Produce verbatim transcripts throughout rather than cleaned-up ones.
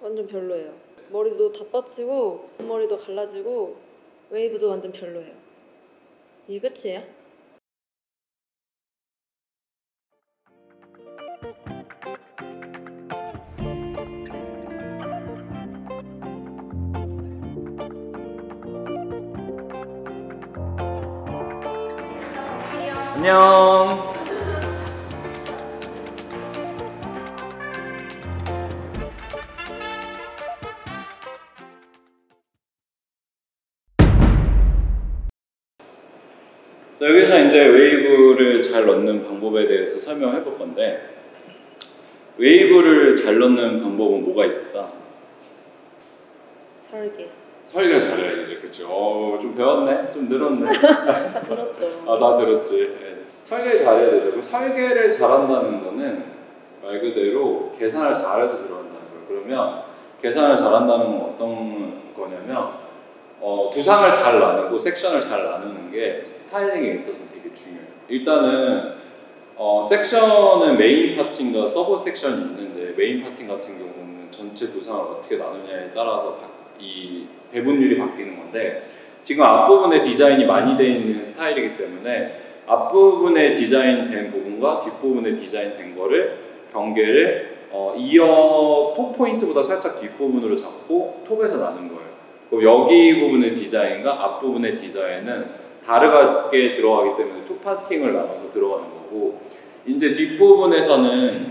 완전 별로예요. 머리도 다 뻗치고 머리도 갈라지고 웨이브도 완전 별로예요. 이게 끝이에요? 안녕. 자, 여기서 이제 웨이브를 잘 넣는 방법에 대해서 설명해 볼 건데, 웨이브를 잘 넣는 방법은 뭐가 있을까? 설계. 설계 잘해야 되죠, 그쵸? 어, 좀 배웠네? 좀 늘었네? 다 들었죠. 아, 다 들었지. 네. 설계 잘해야 되죠. 그 설계를 잘한다는 거는 말 그대로 계산을 잘해서 들어간다는 거예요. 그러면 계산을 잘한다는 건 어떤 거냐면, 어, 두상을 잘 나누고 섹션을 잘 나누는 게 스타일링에 있어서 되게 중요해요. 일단은 어, 섹션은 메인 파팅과 서브 섹션이 있는데, 메인 파팅 같은 경우는 전체 두상을 어떻게 나누냐에 따라서 바, 이 배분율이 바뀌는 건데, 지금 앞부분에 디자인이 많이 되어 있는 스타일이기 때문에 앞부분에 디자인된 부분과 뒷부분에 디자인된 거를 경계를 어, 이어 톱 포인트보다 살짝 뒷부분으로 잡고 톱에서 나눈 거예요. 그럼 여기 부분의 디자인과 앞부분의 디자인은 다르게 들어가기 때문에 투 파팅을 나눠서 들어가는 거고, 이제 뒷부분에서는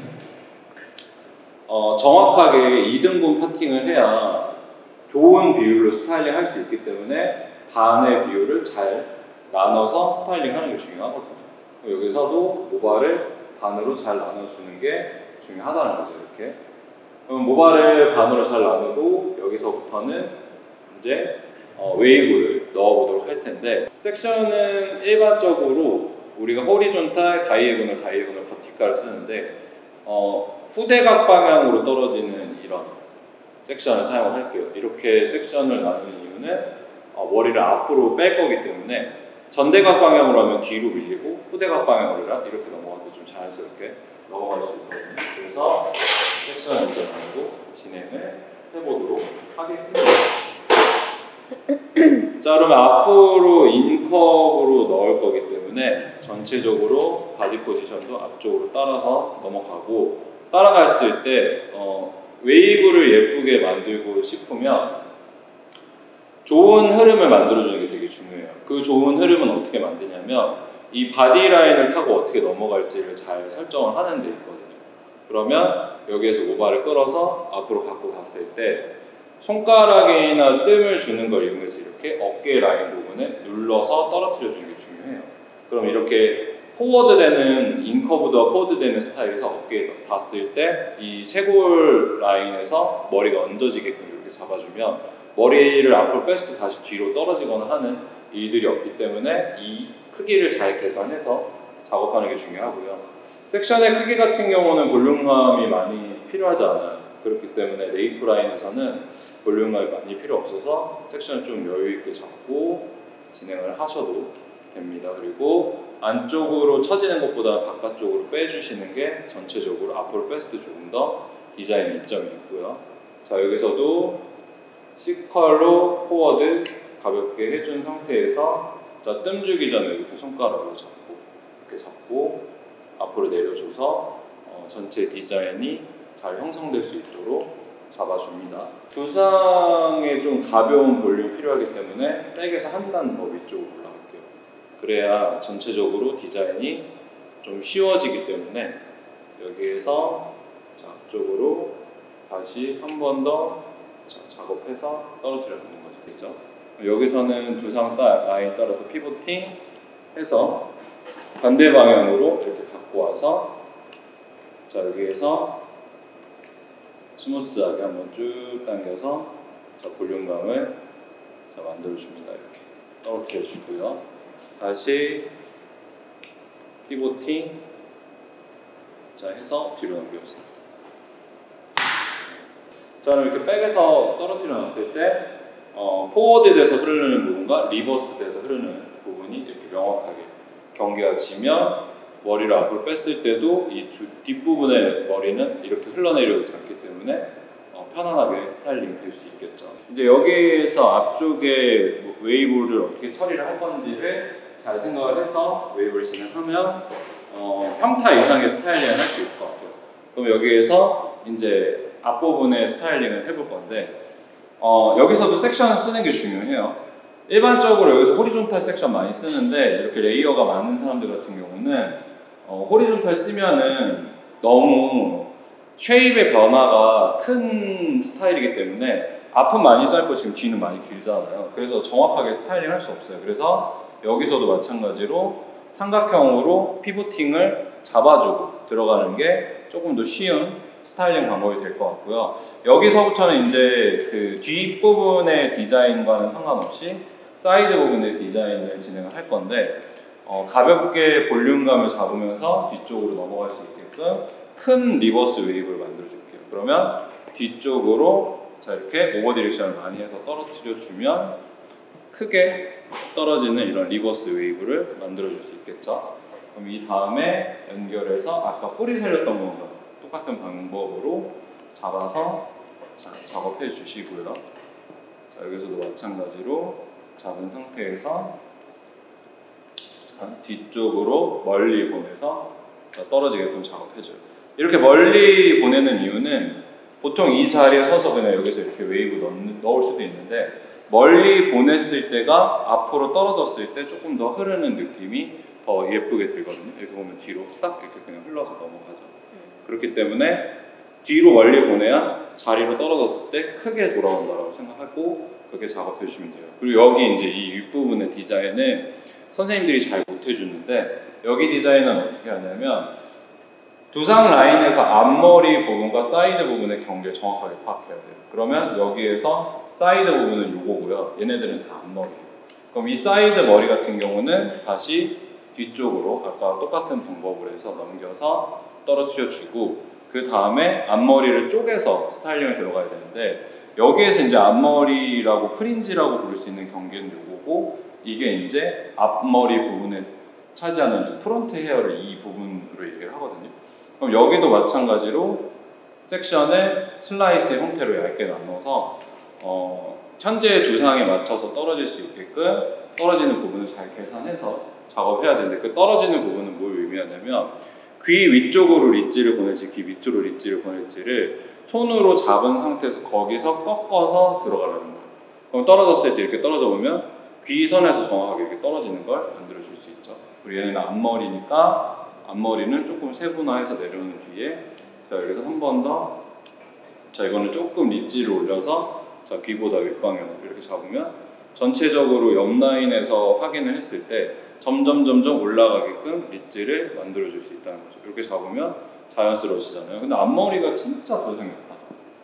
어, 정확하게 이등분 파팅을 해야 좋은 비율로 스타일링 할 수 있기 때문에 반의 비율을 잘 나눠서 스타일링 하는 게 중요하거든요. 여기서도 모발을 반으로 잘 나눠주는 게 중요하다는 거죠. 이렇게. 그럼 모발을 반으로 잘 나누고 여기서부터는 이제 어, 웨이브를 넣어보도록 할 텐데, 섹션은 일반적으로 우리가 호리존탈, 다이애고널, 다이애고널, 버티칼을 쓰는데 어, 후대각 방향으로 떨어지는 이런 섹션을 사용할게요. 이렇게 섹션을 나누는 이유는 어, 머리를 앞으로 뺄 거기 때문에 전대각 방향으로 하면 뒤로 밀리고, 후대각 방향으로 이렇게 넘어가서 좀 자연스럽게 넘어갈 수 있거든요. 그래서 섹션을 나누고 진행을 해보도록 하겠습니다. 자, 그러면 앞으로 인커브로 넣을 거기 때문에 전체적으로 바디 포지션도 앞쪽으로 따라서 넘어가고, 따라갔을 때 어, 웨이브를 예쁘게 만들고 싶으면 좋은 흐름을 만들어주는 게 되게 중요해요. 그 좋은 흐름은 어떻게 만드냐면, 이 바디 라인을 타고 어떻게 넘어갈지를 잘 설정을 하는 데 있거든요. 그러면 여기에서 모발을 끌어서 앞으로 갖고 갔을 때 손가락이나 뜸을 주는 걸 이용해서 이렇게 어깨 라인 부분을 눌러서 떨어뜨려 주는 게 중요해요. 그럼 이렇게 포워드 되는, 인커브드와 포워드 되는 스타일에서 어깨에 닿았을 때 이 쇄골 라인에서 머리가 얹어지게끔 이렇게 잡아주면 머리를 앞으로 뺐을 때 다시 뒤로 떨어지거나 하는 일들이 없기 때문에 이 크기를 잘 계산해서 작업하는 게 중요하고요. 섹션의 크기 같은 경우는 볼륨감이 많이 필요하지 않아요. 그렇기 때문에 네이프 라인에서는 볼륨감이 많이 필요 없어서 섹션을 좀 여유 있게 잡고 진행을 하셔도 됩니다. 그리고 안쪽으로 처지는 것보다 바깥쪽으로 빼주시는 게 전체적으로 앞으로 뺐을 때 조금 더 디자인 이점이 있고요. 자, 여기서도 C컬로 포워드 가볍게 해준 상태에서, 자, 뜸 주기 전에 이렇게 손가락으로 잡고 이렇게 잡고 앞으로 내려줘서 어, 전체 디자인이 잘 형성될 수 있도록 잡아줍니다. 두상에 좀 가벼운 볼륨이 필요하기 때문에 백에서 한 단 더 위쪽으로 올라갈게요. 그래야 전체적으로 디자인이 좀 쉬워지기 때문에 여기에서 자, 앞쪽으로 다시 한 번 더 작업해서 떨어뜨려 놓는 거죠. 그렇죠? 여기서는 두상 라인 따라서 피보팅 해서 반대 방향으로 이렇게 갖고 와서, 자, 여기에서 스무스하게 한번 쭉 당겨서 자, 볼륨감을 자, 만들어줍니다. 이렇게 떨어뜨려 주고요. 다시 피보팅 자 해서 뒤로 넘겨주세요. 자, 이렇게 백에서 떨어뜨려 놨을 때 어, 포워드 돼서 흐르는 부분과 리버스 돼서 흐르는 부분이 이렇게 명확하게 경계가 지면 머리를 앞으로 뺐을 때도 이 뒷부분의 머리는 이렇게 흘러내려오지 않기 때문에 어, 편안하게 스타일링이 될 수 있겠죠. 이제 여기에서 앞쪽에 뭐 웨이브를 어떻게 처리를 할 건지를 잘 생각을 해서 웨이브를 진행하면 어, 평타 이상의 스타일링을 할 수 있을 것 같아요. 그럼 여기에서 이제 앞부분에 스타일링을 해볼 건데 어, 여기서도 섹션 쓰는 게 중요해요. 일반적으로 여기서 호리존탈 섹션 많이 쓰는데 이렇게 레이어가 많은 사람들 같은 경우는 어, 호리존탈 쓰면은 너무 쉐입의 변화가 큰 스타일이기 때문에 앞은 많이 짧고 지금 뒤는 많이 길잖아요. 그래서 정확하게 스타일링 할 수 없어요. 그래서 여기서도 마찬가지로 삼각형으로 피보팅을 잡아주고 들어가는 게 조금 더 쉬운 스타일링 방법이 될 것 같고요. 여기서부터는 이제 그 뒷부분의 디자인과는 상관없이 사이드 부분의 디자인을 진행을 할 건데 어, 가볍게 볼륨감을 잡으면서 뒤쪽으로 넘어갈 수 있게끔 큰 리버스 웨이브를 만들어 줄게요. 그러면 뒤쪽으로 자 이렇게 오버 디렉션을 많이 해서 떨어뜨려 주면 크게 떨어지는 이런 리버스 웨이브를 만들어 줄 수 있겠죠. 그럼 이 다음에 연결해서 아까 뿌리 살렸던 거랑 똑같은 방법으로 잡아서 자, 작업해 주시고요. 자, 여기서도 마찬가지로 잡은 상태에서 자, 뒤쪽으로 멀리 보내서 떨어지게끔 작업해줘요. 이렇게 멀리 보내는 이유는 보통 이 자리에 서서 그냥 여기서 이렇게 웨이브 넣, 넣을 수도 있는데 멀리 보냈을 때가 앞으로 떨어졌을 때 조금 더 흐르는 느낌이 더 예쁘게 들거든요. 여기 보면 뒤로 싹 이렇게 그냥 흘러서 넘어가죠. 그렇기 때문에 뒤로 멀리 보내야 자리로 떨어졌을 때 크게 돌아온다고 생각하고 그렇게 작업해 주시면 돼요. 그리고 여기 이제 이 윗부분의 디자인은 선생님들이 잘 못 해주는데 여기 디자인은 어떻게 하냐면 두상 라인에서 앞머리 부분과 사이드 부분의 경계를 정확하게 파악해야 돼요. 그러면 여기에서 사이드 부분은 요거고요. 얘네들은 다 앞머리예요. 그럼 이 사이드 머리 같은 경우는 다시 뒤쪽으로 아까 똑같은 방법으로 해서 넘겨서 떨어뜨려 주고 그 다음에 앞머리를 쪼개서 스타일링을 들어가야 되는데 여기에서 이제 앞머리라고 프린지라고 부를 수 있는 경계는 요거고 이게 이제 앞머리 부분에 차지하는 이제 프론트 헤어를 이 부분으로 얘기를 하거든요. 그럼 여기도 마찬가지로 섹션을 슬라이스 형태로 얇게 나눠서 어, 현재 두상에 맞춰서 떨어질 수 있게끔 떨어지는 부분을 잘 계산해서 작업해야 되는데 그 떨어지는 부분은 뭘 의미하냐면 귀 위쪽으로 릿지를 보낼지 귀 밑으로 릿지를 보낼지를 손으로 잡은 상태에서 거기서 꺾어서 들어가라는 거예요. 그럼 떨어졌을 때 이렇게 떨어져 보면 귀선에서 정확하게 이렇게 떨어지는 걸 만들어 줄 수 있죠. 그리고 얘는 앞머리니까 앞머리는 조금 세분화해서 내려오는 뒤에 자 여기서 한 번 더 자 이거는 조금 릿지를 올려서 자 귀보다 윗방향으로 이렇게 잡으면 전체적으로 옆 라인에서 확인을 했을 때 점점 점점 올라가게끔 릿지를 만들어 줄 수 있다는 거죠. 이렇게 잡으면 자연스러워지잖아요. 근데 앞머리가 진짜 도생겼다.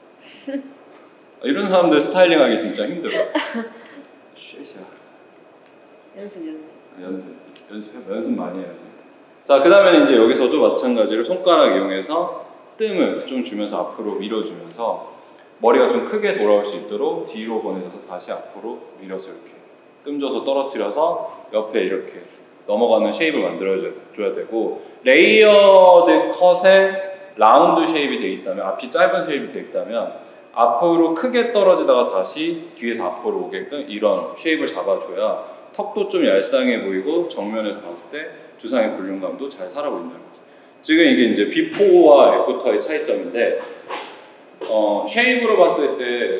이런 사람들 스타일링하기 진짜 힘들어. 쉐이야. 연습 연습. 연습 연습 연습 많이 해야지. 자 그다음에 이제 여기서도 마찬가지로 손가락 이용해서 뜸을 좀 주면서 앞으로 밀어주면서 머리가 좀 크게 돌아올 수 있도록 뒤로 보내줘서 다시 앞으로 밀어서 이렇게 뜸 줘서 떨어뜨려서 옆에 이렇게 넘어가는 쉐입을 만들어줘야 되고 레이어드 컷에 라운드 쉐입이 되어 있다면 앞이 짧은 쉐입이 되어 있다면 앞으로 크게 떨어지다가 다시 뒤에서 앞으로 오게끔 이런 쉐입을 잡아줘야 턱도 좀 얄쌍해 보이고 정면에서 봤을 때 두상의 볼륨감도 잘 살아 보인다는 거죠. 지금 이게 이제 비포와 애프터의 차이점인데 어, 쉐입으로 봤을 때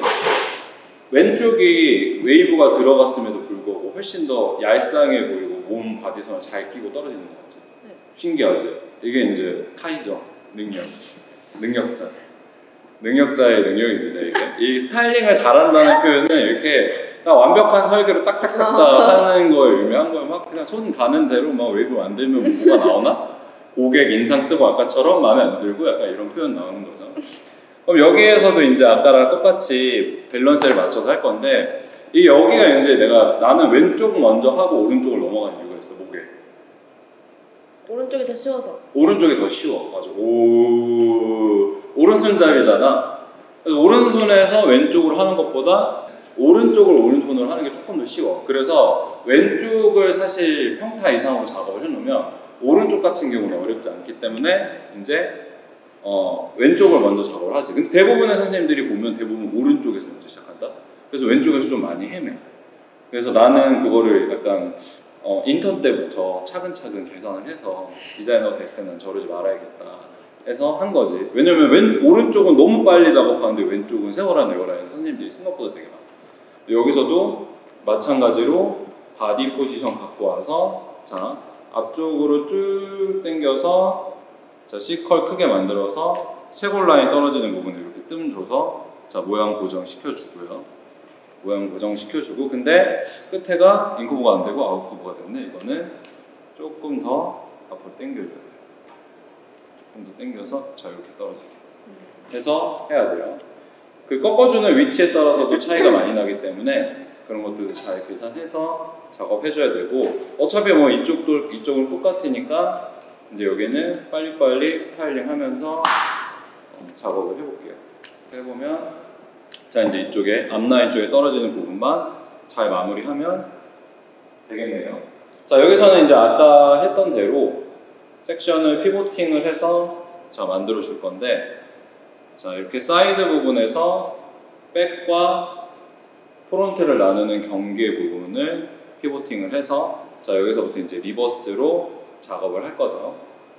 왼쪽이 웨이브가 들어갔음에도 불구하고 훨씬 더 얄쌍해 보이고 몸 바디선을 잘 끼고 떨어지는 것 같죠. 네. 신기하죠? 이게 이제 카이죠. 능력. 능력자. 능력자의 능력입니다. 이게. 이 스타일링을 잘한다는 표현은 이렇게 딱 완벽한 설계로 딱딱딱딱 하는 걸 의미한 거예요. 막 그냥 손 가는 대로 막 웨이브 만들면 뭐가 나오나? 고객 인상 쓰고 아까처럼 마음에 안 들고 약간 이런 표현 나오는 거죠. 그럼 여기에서도 이제 아까랑 똑같이 밸런스를 맞춰서 할 건데 이 여기가 이제 내가 나는 왼쪽 먼저 하고 오른쪽을 넘어가는 이유가 있어. 목에 오른쪽이 더 쉬워서. 오른쪽이 더 쉬워. 맞아. 오 오른손잡이잖아. 그래서 오른손에서 왼쪽으로 하는 것보다 오른쪽을 오른손으로 하는 게 조금 더 쉬워. 그래서 왼쪽을 사실 평타 이상으로 작업을 해놓으면 오른쪽 같은 경우는 어렵지 않기 때문에 이제 어, 왼쪽을 먼저 작업을 하지. 근데 대부분의 선생님들이 보면 대부분 오른쪽에서 먼저 시작한다. 그래서 왼쪽에서 좀 많이 헤매. 그래서 나는 그거를 약간 어, 인턴 때부터 차근차근 개선을 해서 디자이너가 됐을 때는 저러지 말아야겠다 해서 한 거지. 왜냐면 왼, 오른쪽은 너무 빨리 작업하는데 왼쪽은 세워라 내워라 하는 선생님들이 생각보다 되게 많아. 여기서도 마찬가지로 바디 포지션 갖고 와서 자 앞쪽으로 쭉 당겨서 자 C컬 크게 만들어서 쇄골 라인 떨어지는 부분에 이렇게 뜸 줘서 자 모양 고정 시켜주고요. 모양 고정 시켜주고 근데 끝에가 인커버가 안 되고 아웃커버가 됐네. 이거는 조금 더 앞으로 당겨줘야 돼요. 조금 더 당겨서 자 이렇게 떨어지게 해서 해야 돼요. 그 꺾어주는 위치에 따라서도 차이가 많이 나기 때문에 그런 것들도 잘 계산해서 작업해줘야 되고 어차피 뭐 이쪽도 이쪽은 똑같으니까 이제 여기는 빨리빨리 스타일링하면서 작업을 해볼게요. 해보면 자 이제 이쪽에 앞라인 쪽에 떨어지는 부분만 잘 마무리하면 되겠네요. 자 여기서는 이제 아까 했던 대로 섹션을 피보팅을 해서 자 만들어 줄 건데 자 이렇게 사이드 부분에서 백과 프론트를 나누는 경계 부분을 피보팅을 해서 자 여기서부터 이제 리버스로 작업을 할 거죠.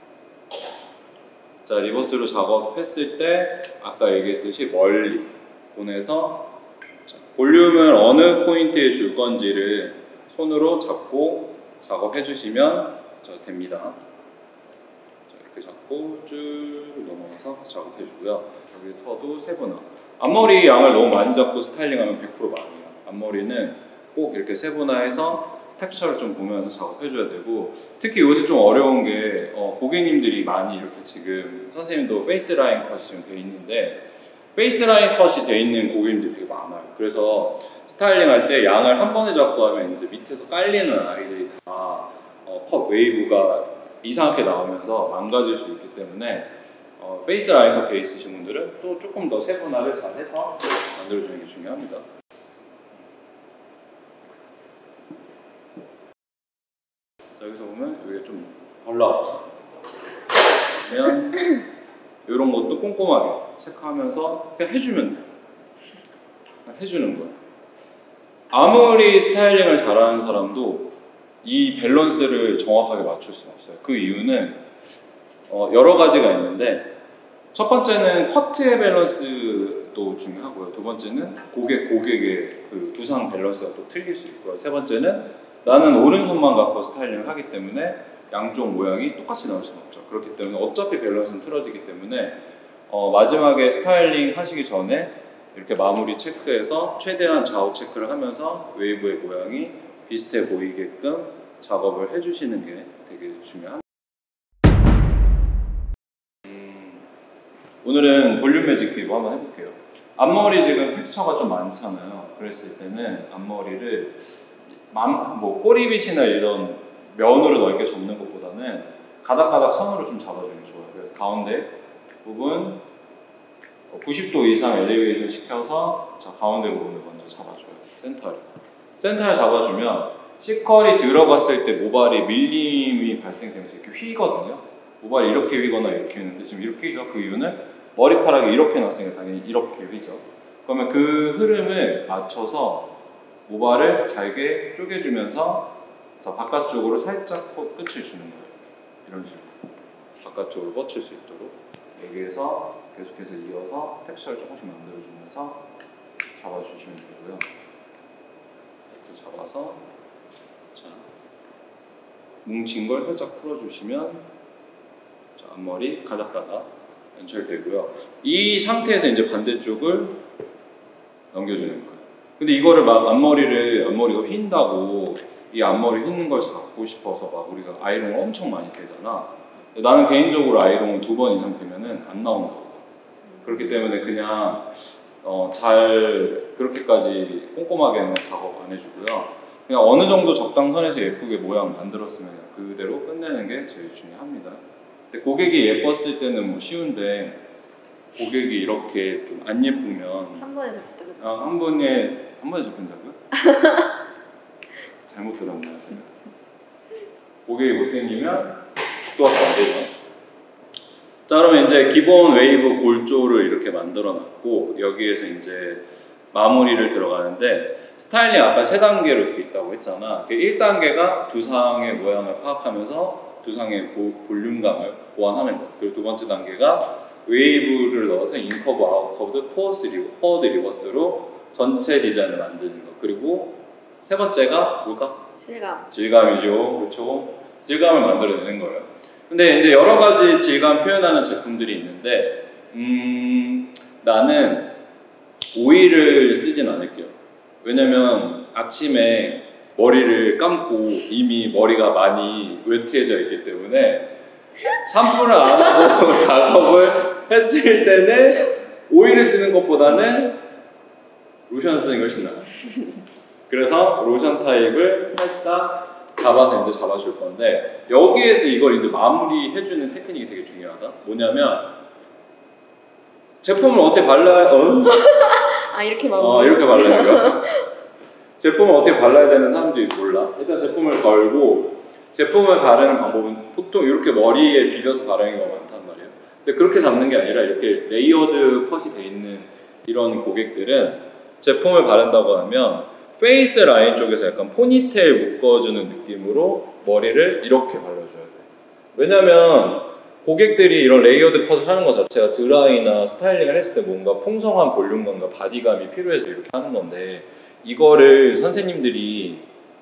자 리버스로 작업했을 때 아까 얘기했듯이 멀리 보내서 자, 볼륨을 어느 포인트에 줄 건지를 손으로 잡고 작업해 주시면 자, 됩니다. 자, 이렇게 잡고 쭉 넘어가서 작업해 주고요. 여기서도 세분화. 앞머리 양을 너무 많이 잡고 스타일링하면 백 퍼센트 많아요. 앞머리는 꼭 이렇게 세분화해서 텍스처를 좀 보면서 작업해줘야 되고 특히 요새 좀 어려운 게 어, 고객님들이 많이 이렇게 지금 선생님도 페이스 라인 컷이 지금 돼 있는데 페이스 라인 컷이 돼 있는 고객님들이 되게 많아요. 그래서 스타일링 할 때 양을 한 번에 잡고 하면 이제 밑에서 깔리는 아이들이 다 어, 컷 웨이브가 이상하게 나오면서 망가질 수 있기 때문에 어, 페이스 라인 컷 돼 있으신 분들은 또 조금 더 세분화를 잘 해서 만들어주는 게 중요합니다. 여기서 보면 여기가 좀 덜 나왔죠. 그러면 이런 것도 꼼꼼하게 체크하면서 그냥 해주면 돼요. 그냥 해주는 거예요. 아무리 스타일링을 잘하는 사람도 이 밸런스를 정확하게 맞출 수는 없어요. 그 이유는 어 여러 가지가 있는데 첫 번째는 커트의 밸런스도 중요하고요. 두 번째는 고객, 고객의 그 두상 밸런스가 또 틀릴 수 있고요. 세 번째는 나는 오른손만 갖고 스타일링을 하기 때문에 양쪽 모양이 똑같이 나올 수는 없죠. 그렇기 때문에 어차피 밸런스는 틀어지기 때문에 어, 마지막에 스타일링 하시기 전에 이렇게 마무리 체크해서 최대한 좌우 체크를 하면서 웨이브의 모양이 비슷해 보이게끔 작업을 해주시는 게 되게 중요합니다. 음, 오늘은 볼륨 매직 피부 한번 해볼게요. 앞머리 지금 텍스처가 좀 많잖아요. 그랬을 때는 앞머리를 뭐 꼬리빗이나 이런 면으로 넓게 접는 것보다는 가닥가닥 선으로 좀 잡아주는 게 좋아요. 그래서 가운데 부분 구십 도 이상 엘리베이션 시켜서 자, 가운데 부분을 먼저 잡아줘요. 센터를. 센터를 잡아주면 C컬이 들어갔을 때 모발이 밀림이 발생되면서 이렇게 휘거든요. 모발이 이렇게 휘거나 이렇게 휘는데 지금 이렇게 휘죠. 그 이유는 머리카락이 이렇게 났으니까 당연히 이렇게 휘죠. 그러면 그 흐름을 맞춰서 모발을 잘게 쪼개주면서 자, 바깥쪽으로 살짝 끝을 주는 거예요. 이런 식으로 바깥쪽으로 뻗칠 수 있도록 여기에서 계속해서 이어서 텍스처를 조금씩 만들어주면서 잡아주시면 되고요. 이렇게 잡아서 자, 뭉친 걸 살짝 풀어주시면 자, 앞머리 가닥가닥 연출되고요. 이 상태에서 이제 반대쪽을 넘겨주는 거예요. 근데 이거를 막 앞머리를 앞머리가 휜다고 이 앞머리 휘는 걸 잡고 싶어서 막 우리가 아이롱을 엄청 많이 대잖아. 나는 개인적으로 아이롱을 두 번 이상 대면은 안 나온다고. 그렇기 때문에 그냥 어, 잘 그렇게까지 꼼꼼하게는 작업 안 해주고요. 그냥 어느 정도 적당선에서 예쁘게 모양 만들었으면 그대로 끝내는 게 제일 중요합니다. 근데 고객이 예뻤을 때는 뭐 쉬운데 고객이 이렇게 좀 안 예쁘면 한 번에 잡혔다 그죠? 아, 한 번에 한 번에 잡힌다고요? 잘못 들었나요, 제가? 고객이 못생기면 죽도 갖고 안 되죠. 자, 그러면 이제 기본 웨이브 골조를 이렇게 만들어 놨고 여기에서 이제 마무리를 들어가는데 스타일링 아까 세 단계로 되어 있다고 했잖아. 일 단계가 두상의 모양을 파악하면서 두상의 보, 볼륨감을 보완하는 것. 그리고 두 번째 단계가 웨이브를 넣어서 인커브, 아웃커브, 포워드, 리버, 포워드 리버스로 전체 디자인을 만드는 것. 그리고 세 번째가 뭘까? 실감. 질감이죠. 그렇죠. 질감을 만들어내는 거예요. 근데 이제 여러 가지 질감 표현하는 제품들이 있는데 음, 나는 오일을 쓰진 않을게요. 왜냐면 아침에 머리를 감고 이미 머리가 많이 웨트해져 있기 때문에 샴푸를 안 하고 작업을 했을 때는 오일을 쓰는 것보다는 로션을 쓰는 게 훨씬 나아요. 그래서 로션 타입을 살짝 잡아서 이제 잡아줄 건데 여기에서 이걸 이제 마무리해주는 테크닉이 되게 중요하다. 뭐냐면 제품을 어떻게 발라야 어? 아 이렇게 마무리. 어 이렇게 발라야 돼요. 제품을 어떻게 발라야 되는 사람들이 몰라. 일단 제품을 걸고 제품을 바르는 방법은 보통 이렇게 머리에 비벼서 바르는 경우가 많단 말이에요. 근데 그렇게 잡는 게 아니라 이렇게 레이어드 컷이 돼 있는 이런 고객들은 제품을 바른다고 하면 페이스 라인 쪽에서 약간 포니테일 묶어주는 느낌으로 머리를 이렇게 발라줘야 돼. 왜냐면 고객들이 이런 레이어드 컷을 하는 것 자체가 드라이나 스타일링을 했을 때 뭔가 풍성한 볼륨감과 바디감이 필요해서 이렇게 하는 건데 이거를 선생님들이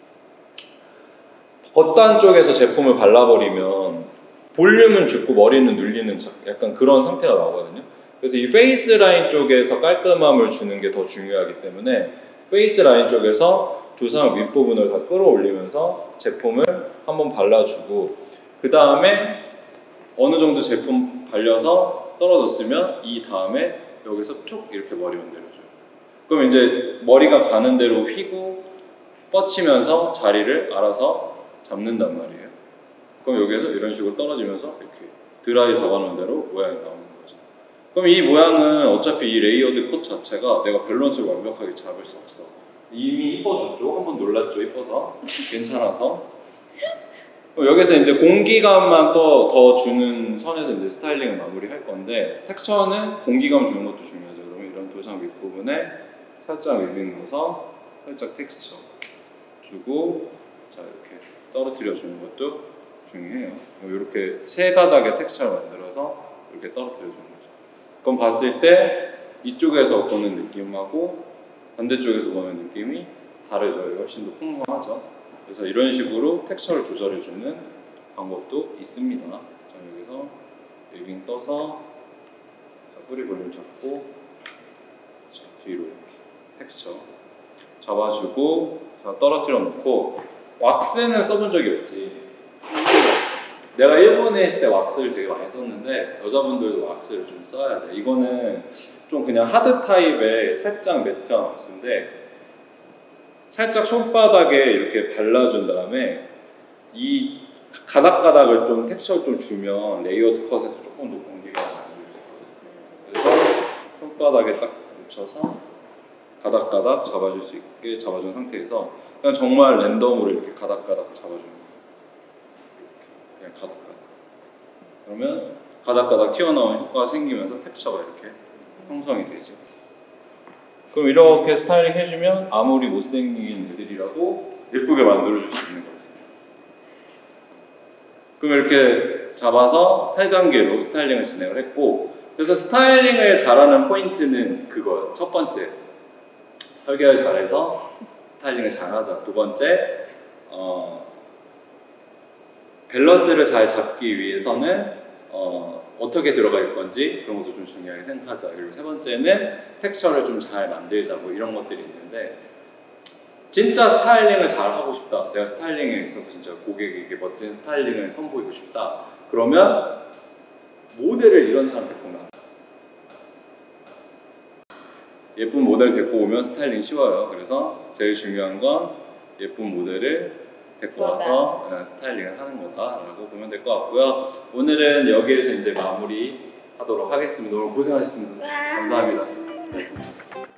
겉단 쪽에서 제품을 발라버리면 볼륨은 죽고 머리는 눌리는 약간 그런 상태가 나오거든요. 그래서 이 페이스 라인 쪽에서 깔끔함을 주는 게 더 중요하기 때문에 페이스 라인 쪽에서 두상 윗부분을 다 끌어올리면서 제품을 한번 발라주고 그 다음에 어느 정도 제품 발려서 떨어졌으면 이 다음에 여기서 쭉 이렇게 머리만 내려줘요. 그럼 이제 머리가 가는 대로 휘고 뻗치면서 자리를 알아서 잡는단 말이에요. 그럼 여기에서 이런 식으로 떨어지면서 이렇게 드라이 잡아놓은 대로 모양이 나오는 거죠. 그럼 이 모양은 어차피 이 레이어드 컷 자체가 내가 밸런스를 완벽하게 잡을 수 없어. 이미 이뻐졌죠? 한번 놀랐죠? 이뻐서 괜찮아서. 그럼 여기서 이제 공기감만 또 더 주는 선에서 이제 스타일링을 마무리할 건데 텍스처는 공기감 주는 것도 중요하죠. 그러면 이런 두상 윗부분에 살짝 웨빙 넣어서 살짝 텍스처 주고 자 이렇게 떨어뜨려 주는 것도 중요해요. 이렇게 세 가닥의 텍스처를 만들어서 이렇게 떨어뜨려 주는 거죠. 그럼 봤을 때 이쪽에서 보는 느낌하고 반대쪽에서 보는 느낌이 다르죠. 훨씬 더 풍성하죠. 그래서 이런 식으로 텍스처를 조절해 주는 방법도 있습니다. 자 여기서 웨빙 떠서 자, 뿌리 볼륨 잡고 자, 뒤로 이렇게 텍스처 잡아주고 자, 떨어뜨려 놓고 왁스는 써본 적이 없지. 내가 일본에 있을 때 왁스를 되게 많이 썼는데 여자분들도 왁스를 좀 써야 돼. 이거는 좀 그냥 하드 타입의 살짝 매트한 왁스인데 살짝 손바닥에 이렇게 발라준 다음에 이 가닥가닥을 좀 텍스처를 좀 주면 레이어드 컷에서 조금 더 공기가 많이 올 수 있거든요. 그래서 손바닥에 딱 묻혀서 가닥가닥 잡아줄 수 있게 잡아준 상태에서 그냥 정말 랜덤으로 이렇게 가닥가닥 잡아주는 거예요. 그냥 가닥가닥. 그러면 가닥가닥 튀어나오는 효과가 생기면서 텍스처가 이렇게 형성이 되지. 그럼 이렇게 스타일링 해주면 아무리 못생긴 애들이라도 예쁘게 만들어줄 수 있는 거지. 그럼 이렇게 잡아서 세 단계로 스타일링을 진행을 했고 그래서 스타일링을 잘하는 포인트는 그거예요. 첫 번째, 설계를 잘해서 스타일링을 잘하자. 두 번째, 어, 밸런스를 잘 잡기 위해서는 어, 어떻게 들어갈 건지 그런 것도 좀 중요하게 생각하자. 그리고 세 번째는 텍스처를 좀 잘 만들자. 뭐 이런 것들이 있는데 진짜 스타일링을 잘 하고 싶다. 내가 스타일링에 있어서 진짜 고객에게 멋진 스타일링을 선보이고 싶다. 그러면 모델을 이런 사람 데리고 오면 예쁜 모델 데리고 오면 스타일링 쉬워요. 그래서 제일 중요한 건 예쁜 모델을 데리고 와서 스타일링을 하는 거다라고 보면 될 것 같고요. 오늘은 여기에서 이제 마무리 하도록 하겠습니다. 오늘 고생하셨습니다. 감사합니다.